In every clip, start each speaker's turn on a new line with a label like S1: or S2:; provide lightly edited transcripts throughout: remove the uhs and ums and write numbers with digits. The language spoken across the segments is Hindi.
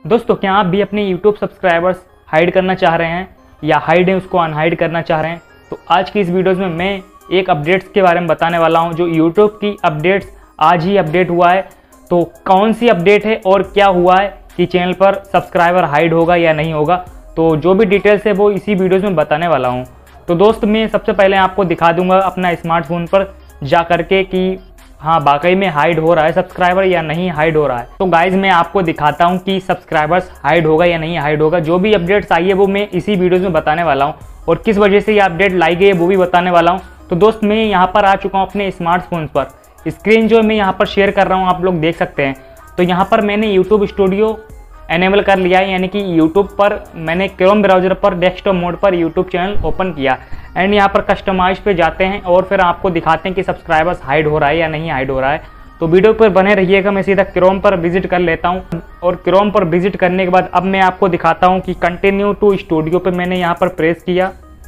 S1: दोस्तों क्या आप भी अपने YouTube सब्सक्राइबर्स हाइड करना चाह रहे हैं या हाइड है उसको अनहाइड करना चाह रहे हैं? तो आज की इस वीडियोज़ में मैं एक अपडेट्स के बारे में बताने वाला हूं जो YouTube की अपडेट्स आज ही अपडेट हुआ है। तो कौन सी अपडेट है और क्या हुआ है कि चैनल पर सब्सक्राइबर हाइड होगा या नहीं होगा, तो जो भी डिटेल्स है वो इसी वीडियोज़ में बताने वाला हूँ। तो दोस्त मैं सबसे पहले आपको दिखा दूंगा अपना स्मार्टफोन पर जा करके कि हाँ वाकई में हाइड हो रहा है सब्सक्राइबर या नहीं हाइड हो रहा है। तो गाइज मैं आपको दिखाता हूँ कि सब्सक्राइबर्स हाइड होगा या नहीं हाइड होगा। जो भी अपडेट्स आई है वो मैं इसी वीडियोज़ में बताने वाला हूँ और किस वजह से ये अपडेट लाई गई है वो भी बताने वाला हूँ। तो दोस्त मैं यहाँ पर आ चुका हूँ अपने स्मार्टफोन पर। स्क्रीन जो मैं यहाँ पर शेयर कर रहा हूँ आप लोग देख सकते हैं। तो यहाँ पर मैंने यूट्यूब स्टूडियो एनेबल कर लिया है, यानी कि यूट्यूब पर मैंने क्रोम ब्राउज़र पर डेस्कटॉप मोड पर यूट्यूब चैनल ओपन किया एंड यहाँ पर कस्टमाइज पे जाते हैं और फिर आपको दिखाते हैं कि सब्सक्राइबर्स हाइड हो रहा है या नहीं हाइड हो रहा है। तो वीडियो पर बने रहिएगा। मैं सीधा क्रोम पर विजिट कर लेता हूँ और क्रोम पर विजिट करने के बाद अब मैं आपको दिखाता हूँ कि कंटिन्यू टू स्टूडियो पे मैंने यहाँ पर प्रेस किया।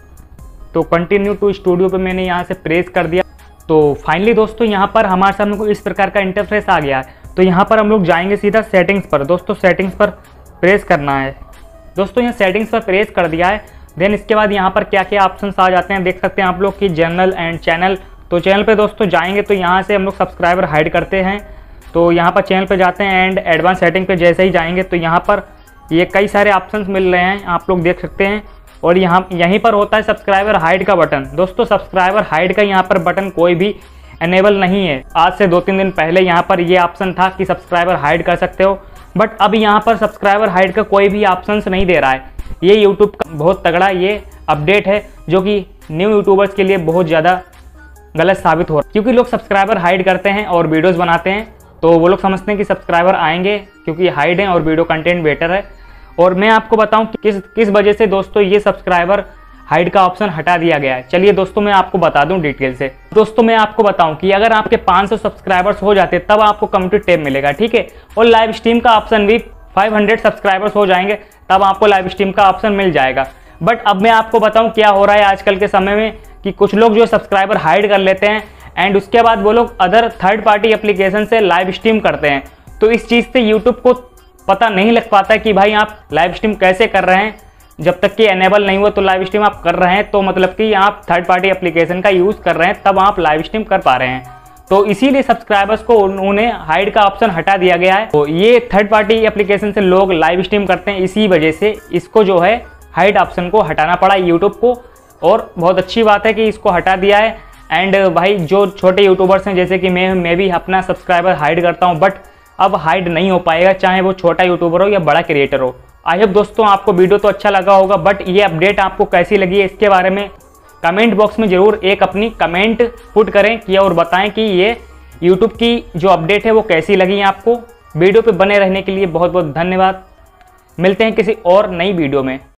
S1: तो कंटिन्यू टू स्टूडियो पे मैंने यहाँ से प्रेस कर दिया। तो फाइनली दोस्तों यहाँ पर हमारे सामने को इस प्रकार का इंटरफेस आ गया है। तो यहाँ पर हम लोग जाएंगे सीधा सेटिंग्स पर। दोस्तों सेटिंग्स पर प्रेस करना है। दोस्तों यहाँ सेटिंग्स पर प्रेस कर दिया है। देन इसके बाद यहाँ पर क्या क्या ऑप्शंस आ जाते हैं देख सकते हैं आप लोग कि जनरल एंड चैनल। तो चैनल पे दोस्तों जाएंगे तो यहाँ से हम लोग सब्सक्राइबर हाइड करते हैं। तो यहाँ पर चैनल पे जाते हैं एंड एडवांस सेटिंग पे जैसे ही जाएंगे तो यहाँ पर ये कई सारे ऑप्शंस मिल रहे हैं आप लोग देख सकते हैं। और यहीं पर होता है सब्सक्राइबर हाइड का बटन। दोस्तों सब्सक्राइबर हाइड का यहाँ पर बटन कोई भी एनेबल नहीं है। आज से 2-3 दिन पहले यहाँ पर ये ऑप्शन था कि सब्सक्राइबर हाइड कर सकते हो, बट अब यहाँ पर सब्सक्राइबर हाइड का कोई भी ऑप्शन नहीं दे रहा है। ये यूट्यूब का बहुत तगड़ा ये अपडेट है जो कि न्यू यूट्यूबर्स के लिए बहुत ज़्यादा गलत साबित हो रहा है, क्योंकि लोग सब्सक्राइबर हाइड करते हैं और वीडियोस बनाते हैं तो वो लोग समझते हैं कि सब्सक्राइबर आएंगे क्योंकि हाइड है और वीडियो कंटेंट बेटर है। और मैं आपको बताऊं कि किस वजह से दोस्तों ये सब्सक्राइबर हाइड का ऑप्शन हटा दिया गया है। चलिए दोस्तों मैं आपको बता दूं डिटेल से। दोस्तों मैं आपको बताऊं कि अगर आपके 500 सब्सक्राइबर्स हो जाते तब आपको कम्युनिटी टैब मिलेगा, ठीक है। और लाइव स्ट्रीम का ऑप्शन भी 500 सब्सक्राइबर्स हो जाएंगे तब आपको लाइव स्ट्रीम का ऑप्शन मिल जाएगा। बट अब मैं आपको बताऊं क्या हो रहा है आजकल के समय में कि कुछ लोग जो सब्सक्राइबर हाइड कर लेते हैं एंड उसके बाद वो लोग अदर थर्ड पार्टी एप्लीकेशन से लाइव स्ट्रीम करते हैं। तो इस चीज़ से यूट्यूब को पता नहीं लग पाता कि भाई आप लाइव स्ट्रीम कैसे कर रहे हैं। जब तक कि एनेबल नहीं हुआ तो लाइव स्ट्रीम आप कर रहे हैं तो मतलब कि आप थर्ड पार्टी एप्लीकेशन का यूज़ कर रहे हैं तब आप लाइव स्ट्रीम कर पा रहे हैं। तो इसीलिए सब्सक्राइबर्स को उन्होंने हाइड का ऑप्शन हटा दिया गया है। तो ये थर्ड पार्टी एप्लीकेशन से लोग लाइव स्ट्रीम करते हैं, इसी वजह से इसको जो है हाइड ऑप्शन को हटाना पड़ा यूट्यूब को। और बहुत अच्छी बात है कि इसको हटा दिया है। एंड भाई जो छोटे यूट्यूबर्स हैं जैसे कि मैं भी अपना सब्सक्राइबर हाइड करता हूँ, बट अब हाइड नहीं हो पाएगा चाहे वो छोटा यूट्यूबर हो या बड़ा क्रिएटर हो। आई होप दोस्तों आपको वीडियो तो अच्छा लगा होगा, बट ये अपडेट आपको कैसी लगी है इसके बारे में कमेंट बॉक्स में ज़रूर एक अपनी कमेंट पुट करें कि और बताएं कि ये यूट्यूब की जो अपडेट है वो कैसी लगी है आपको। वीडियो पे बने रहने के लिए बहुत बहुत धन्यवाद। मिलते हैं किसी और नई वीडियो में।